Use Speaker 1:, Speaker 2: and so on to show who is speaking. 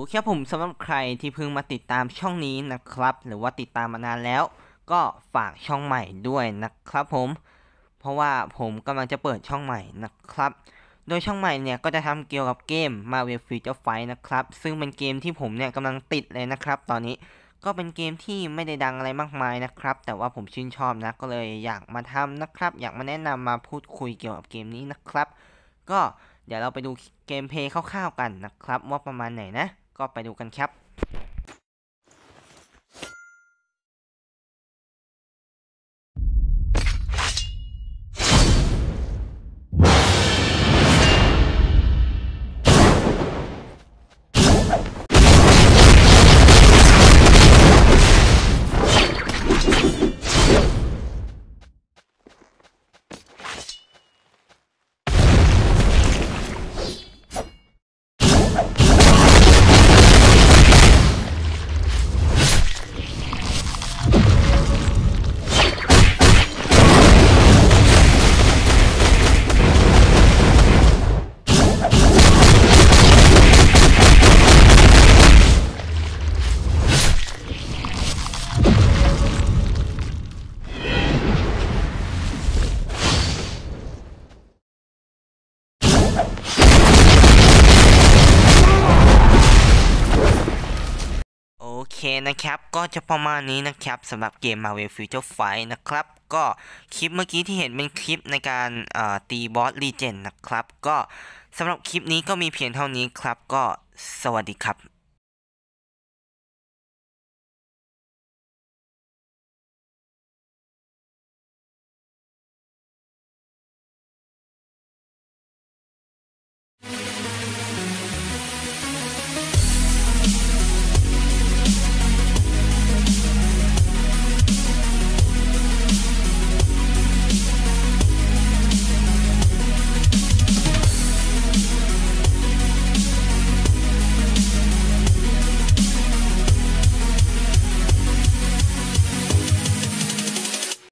Speaker 1: เคผมสำหรับใครที่เพิ่งมาติดตามช่องนี้นะครับหรือว่าติดตามมานานแล้วก็ฝากช่องใหม่ด้วยนะครับผมเพราะว่าผมกำลังจะเปิดช่องใหม่นะครับโดยช่องใหม่เนี่ยก็จะทำเกี่ยวกับเกม Marvel Future Fight นะครับซึ่งเป็นเกมที่ผมเนี่ยกำลังติดเลยนะครับตอนนี้ก็เป็นเกมที่ไม่ได้ดังอะไรมากมายนะครับแต่ว่าผมชื่นชอบนะก็เลยอยากมาทำนะครับอยากมาแนะนำมาพูดคุยเกี่ยวกับเกมนี้นะครับก็เดี๋ยวเราไปดูเกมเพลย์คร่าวๆกันนะครับว่าประมาณไหนนะก็ไปดูกันครับโอเคนะครับก็จะประมาณนี้นะครับสำหรับเกม Marvel Future Fight นะครับก็คลิปเมื่อกี้ที่เห็นเป็นคลิปในการตีบอสลีเจนนะครับก็สำหรับคลิปนี้ก็มีเพียงเท่านี้ครับก็สวัสดีครับ